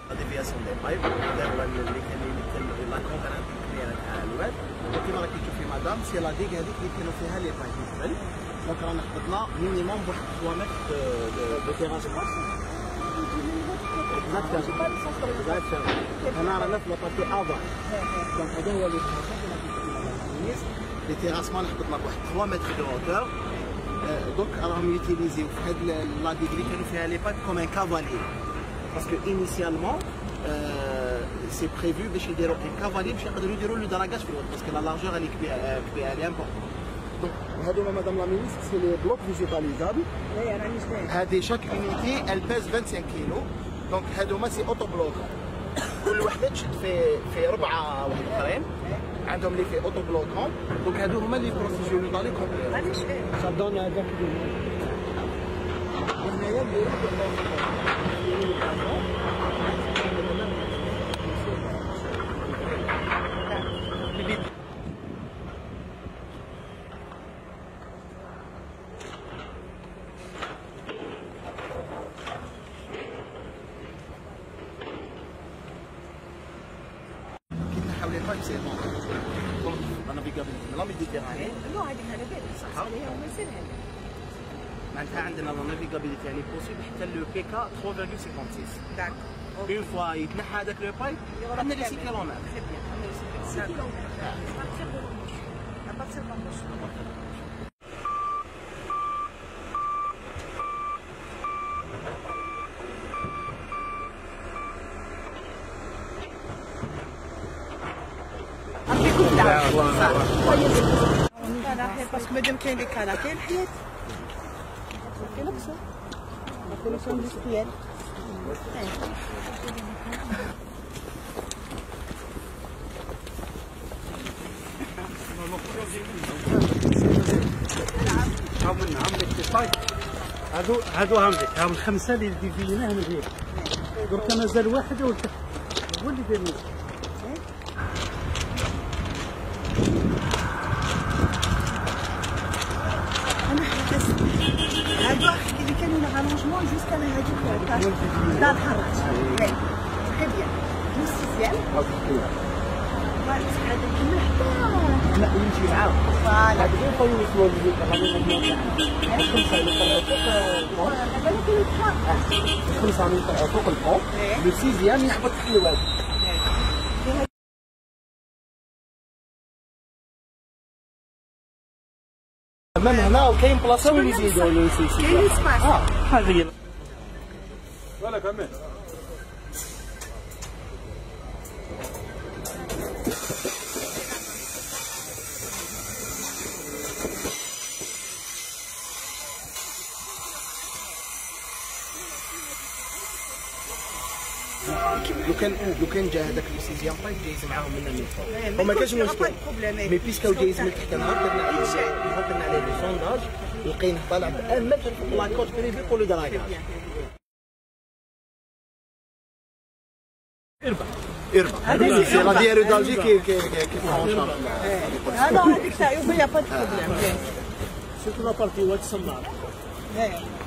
لا ديفياسيون دي بايب دابا اللي كان لا كونفيرونس كبيره تاع الواد وكيما راكي تشوفي مدام سي لا ديك هذيك اللي كانوا فيها لي بايب من قبل دونك رانا حطينا مينيموم بواحد 3 متر دو تيراج باس هنا رانا في لابارتي افون دونك هذا هو اللي لي تيراسمان حطينا بواحد 3 متر دو هوتور دونك راهم يوتيليزيو في هاد لا ديك اللي كانوا فيها لي بايب كوم ان كافالير باسكو انيسيالمون سي بريفو باش يديروا ان كافالير باش يقدروا يديروا لو دراغاج في الوقت باسكو لا لارجور اللي كبيره اللي امبورطون دونك هادو مدام لا مينيستر سي لي بلوك فيجيتاليزابل هادي شاك يونيتي ال بيز 25 كيلو دونك هادو سي اوتو بلوك كل وحده تشد في 4 واحد اخرين عندهم اللي في اوتو بلوكون دونك هادو هما اللي بروسيجور لو دالي كومبلي هادي شنو صدقوني هذاك هنايا حوالي البايب سي بون لا نافيغابيليتي لا ميديتيراني لا هذيك على بالي صح عليها وما يسالها معناتها عندنا لا نافيغابيليتي يعني بوسيبل حتى لو بي كا 3.56 داك اون فوا يتنحى هذاك لو بايب عندنا لي 6 كيلومتر تري بيان عندنا لي 6 كيلومتر ابارتير دو لومبوش باسكو مادام كاين لي كالا كاين الحياة كاين نقصو كاين اندستريال هادو عاملك هاهم الخمسه اللي ديفيناهم هنا درك مازال واحد هو اللي داير هادو اللي كانوا لارونجمون جوسكا هادوك دار الحراج تري بيان دوز سيزيام هذا كله حتى لا يمشي معاهم فوالا هذا غير طويل يسوى الخمسة فوق البون لو سيزيام يهبط تحت الواد من هنا وكاين بلاصه وين يزيدوا لو سيزيام كاين سباس هذه هي ولا كمل لو كان جا هذاك السيزيام بايب جايز معاهم من الفوق وما كانش مشكل مي بيسكو جايز من تحت النهار درنا عليه لي سونداج لقيناه طالع ميم لا كوت بريفي بور لو دراغاج اربع سي لا ديالو دالجي كي فرونشون هذا هذيك تاع يوبا يا با دو بروبليم سيرتو لا بارتي واد سمار